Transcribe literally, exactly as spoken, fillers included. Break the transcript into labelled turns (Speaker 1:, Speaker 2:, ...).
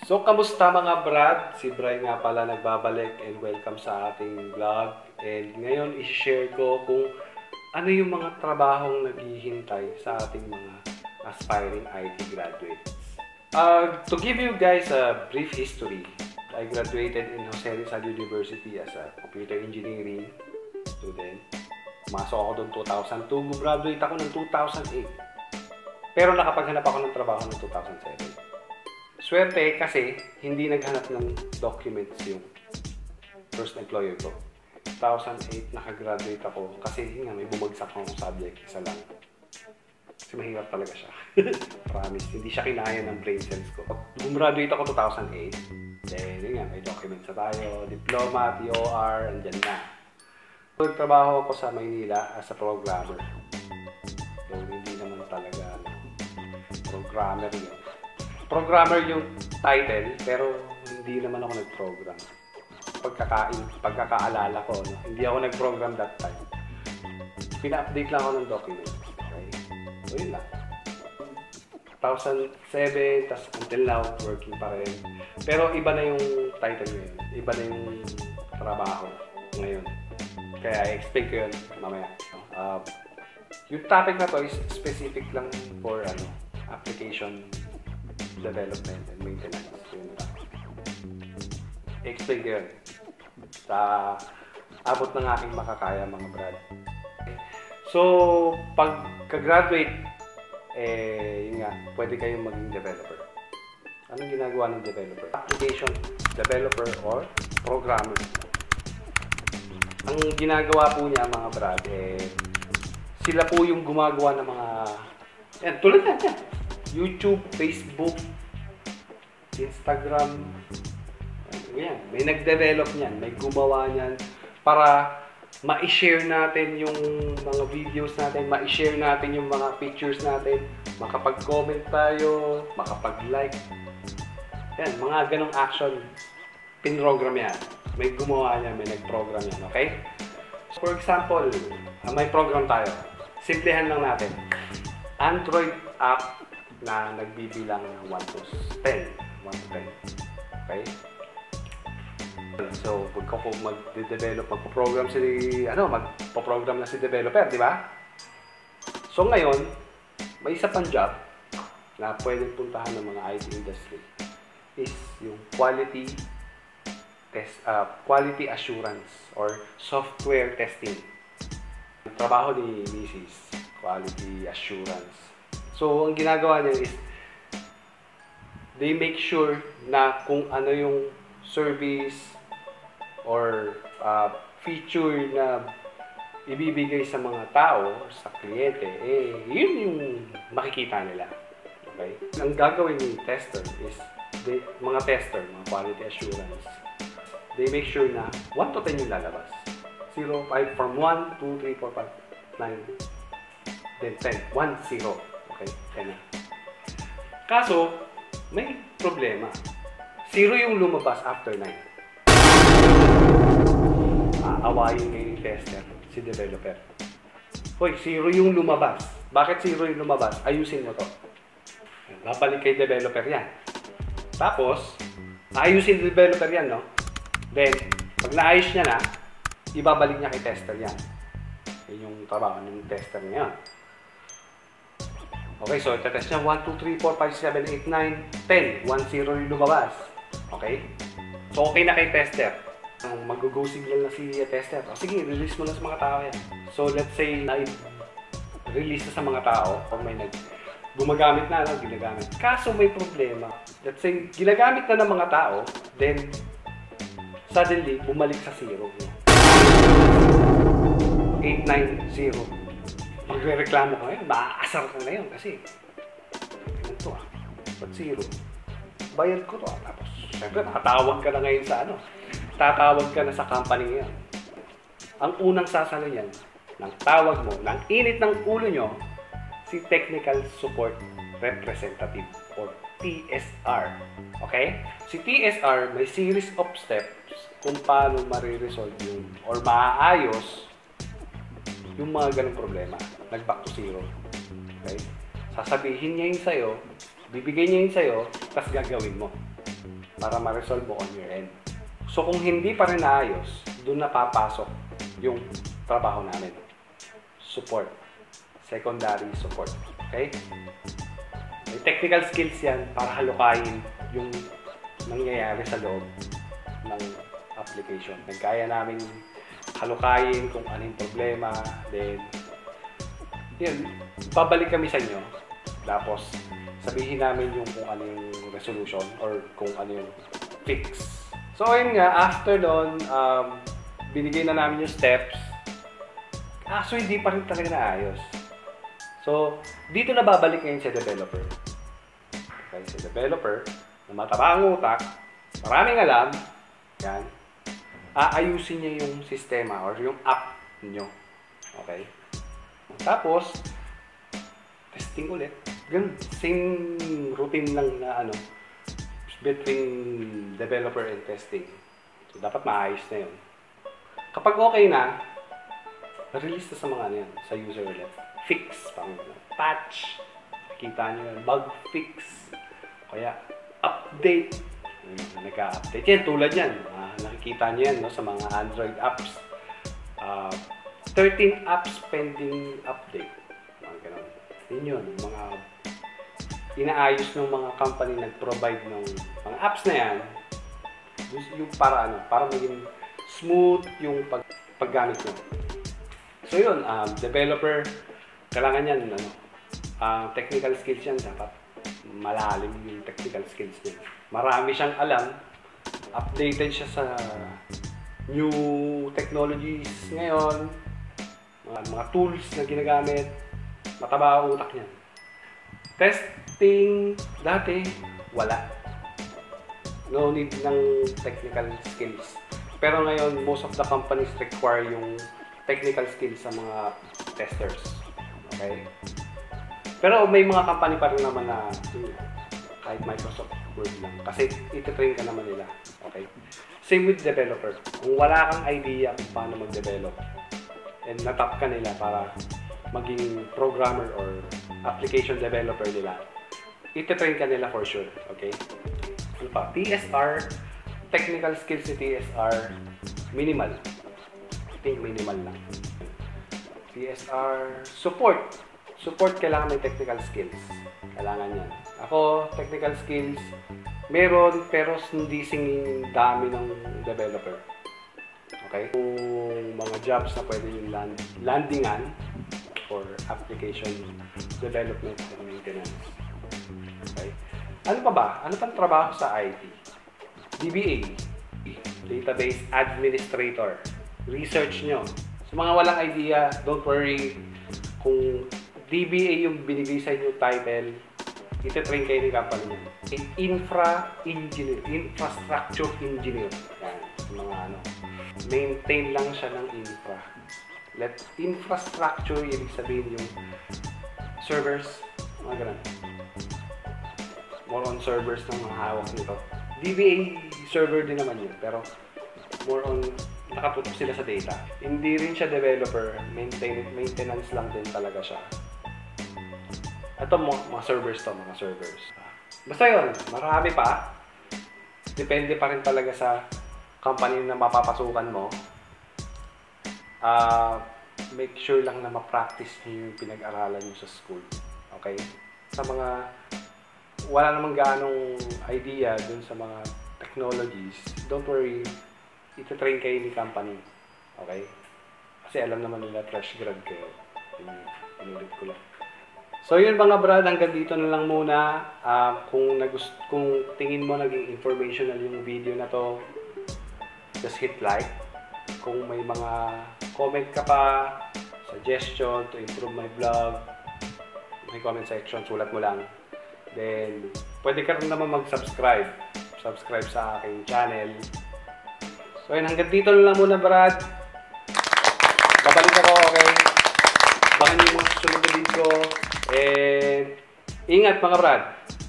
Speaker 1: So, kamusta mga brad? Si Bray nga pala nagbabalik and welcome sa ating vlog. And ngayon, i-share ko kung ano yung mga trabahong naghihintay sa ating mga aspiring I T graduates. Uh, to give you guys a brief history, I graduated in Jose Rizal University as a computer engineering student. Pumasok ako doon two thousand two, graduate ako ng two thousand eight. Pero nakapaghanap ako ng trabaho ng two thousand seven. Swerte kasi hindi naghanap ng documents yung first employer ko. two thousand eight nakagraduate ako kasi nga may bumagsak akong subject, isa lang. Kasi mahirap talaga siya. Promise, hindi siya kinaya ng brain cells ko. Gumraduate ako two thousand eight. Then, yun nga, may documents na tayo, diploma, T O R, andyan na. Nagtrabaho ako sa Maynila as a programmer. So, hindi naman talaga ano, programmer yun. Programmer yung title, pero hindi naman ako nag-program. Pagkakain, pagkakaalala ko, no? Hindi ako nag-program that time. Pina-update lang ako ng document. Okay? So, yun lang. two thousand seven, tas until now, working pa rin. Pero iba na yung title ngayon. Iba na yung trabaho ngayon. Kaya i-explain ko yun mamaya. Uh, yung topic na to is specific lang for ano, application development and maintenance. Yun lang. I-explain ko yun. Sa abot ng aking makakaya mga brad. So, pagka-graduate, eh, yun nga, pwede kayong maging developer. Anong ginagawa ng developer? Application developer or programmer. Ang ginagawa po niya mga brad, eh, sila po yung gumagawa ng mga, yan, tulad na yan. YouTube, Facebook, Instagram, yan. May nag-develop niyan, may gumawa niyan para ma-share natin yung mga videos natin, ma-share natin yung mga pictures natin, makapag-comment tayo, makapag-like. Yan, mga ganong action, pin-program yan. May gumawa niyan, may nag-program yan, okay? For example, may program tayo. Simplihan lang natin. Android app na nagbibilang ng one to ten. one to ten. Okay? So, pag ako mag-develop, magpo-program si, ano, magpo-program na si developer, di ba? So, ngayon, may isa pang job na pwedeng puntahan ng mga I T industry is yung quality test, uh, quality assurance or software testing. Yung trabaho ni Missus Quality Assurance. So, ang ginagawa niya is they make sure na kung ano yung service or uh, feature na ibibigay sa mga tao, sa kliyente, eh, yun yung makikita nila. Okay? Ang gagawin ni tester is, they, mga tester, mga quality assurance, they make sure na one to ten yung lalabas. zero, five, from one, two, three, four, five, nine, then ten. one, zero. Okay, ten na. Kaso, may problema. zero yung lumabas after nine. Aawayin kayo yung tester, si developer. Hoy, zero yung lumabas. Bakit zero yung lumabas? Ayusin mo to. Babalik kay developer yan. Tapos, ayusin yung developer yan, no? Then, pag naayos niya na, ibabalik niya kay tester yan. Yan yung trabaho ng tester niya. Okay, so itetest niya one, two, three, four, five, seven, eight, nine, ten. one, zero yung lumabas. Okay? So, okay na kay tester. Mag-go signal na si tester. O, sige, release mo na sa mga tao yan. So, let's say, na-release na sa mga tao o may nag gumagamit na, no? Ginagamit. Kaso may problema. Let's say, ginagamit na ng mga tao, then, suddenly, bumalik sa zero. eight, nine, zero. Magre-reklamo ka ngayon, maaasar ka na yun kasi ito ah, ba't zero? Bayad ko to ah. Tapos, syempre, tatawag ka na ngayon sa ano, tatawag ka na sa company ngayon. Ang unang sasalo niyan, ng tawag mo, ng init ng ulo nyo, si Technical Support Representative or T S R. Okay? Si T S R may series of steps kung paano mariresolve yun or maaayos yung mga ganong problema. Nag-back to zero. Okay? Sasabihin niya yun sa'yo, bibigay niya yun sa'yo, tapos gagawin mo. para ma-resolve mo on your end. So kung hindi pa rin naayos, doon na papasok yung trabaho namin. Support. Secondary support. Okay? May technical skills yan para halukayin yung nangyayari sa loob ng application. Nagkaya namin halukayin kung anong problema, then yun, babalik kami sa inyo. Tapos sabihin namin yung kung ano yung resolution or kung ano yung fix. So ayun nga, after doon, um, binigay na namin yung steps. Actually, hindi pa rin talaga naayos. So, dito na babalik ngayon sa developer. Okay, sa developer, na mataba ang utak, maraming alam, yan, aayusin niya yung sistema or yung app niyo. Okay? Tapos, testing ulit. Ganun, same routine lang na ano, between developer and testing. So, dapat maayos na yun. Kapag okay na, release na sa mga ano yan, sa user ulit. Fix, pang patch, nakita nyo yun, bug fix, kaya update, nagka-update yan, tulad yan, uh, nakikita nyo yan no, sa mga Android apps, uh, thirteen apps pending update, mga ganun. Yun yun, mga inaayos ng mga company nag-provide ng mga apps na yan, yung para ano, para maging smooth yung pag paggamit nyo. So yun, um, developer, kailangan yan, ano, uh, technical skills yan, dapat malalim yung technical skills niya. Marami siyang alam, updated siya sa new technologies ngayon, mga, mga tools na ginagamit, mataba ang utak niya. Testing, dati, wala. No need ng technical skills. Pero ngayon, most of the companies require yung technical skills sa mga testers. Okay? Pero may mga company pa rin naman na yun, kahit Microsoft Word lang. Kasi iti-train ka naman nila. Okay? Same with developer. Kung wala kang idea kung paano mag-develop and natap ka nila para maging programmer or application developer nila, iti-train ka nila for sure. Okay? Ano pa? T S R, technical skills ni T S R, minimal. I think minimal lang. T S R, support. Support, kailangan may technical skills. Kailangan yan. Ako, technical skills, meron, pero hindi singing dami ng developer. Okay? Kung mga jobs na pwede yung land, landingan for application development and maintenance. Okay? Ano pa ba? Ano pang trabaho sa I T? D B A, Database Administrator. Research nyo. Sa mga walang idea, don't worry. Kung D B A yung binigay sa inyo title, iti-train kayo ng company nyo. Infra Engineer, Infrastructure Engineer. Yan, mga ano. Maintain lang siya ng infra. Let infrastructure, ibig sabihin yung servers, mga ganun. More on servers ng mga hawak nito. D B A server din naman yun, pero more on nakatutok sila sa data. Hindi rin siya developer, maintain, maintenance lang din talaga siya. Ito mga, mga servers to, mga servers. Basta yun, marami pa. Depende pa rin talaga sa company na mapapasukan mo. Uh, make sure lang na ma-practice niyo yung pinag-aralan niyo sa school. Okay? Sa mga wala namang ganong idea dun sa mga technologies, don't worry, ito-train kayo ni company. Okay? Kasi alam naman nila fresh grad kayo. Inulit ko lang. So yun mga brad, hanggang dito na lang muna. Uh, kung, nagust kung tingin mo naging informational yung video na to, just hit like. Kung may mga comment ka pa, suggestion to improve my vlog, may comment section, sulat mo lang. Then, pwede ka rin naman mag-subscribe. Subscribe sa aking channel. So yun, hanggang dito na lang muna brad. Babalik ako, okay? Baka niyo yung mga susunod na video. And ingat mga brad.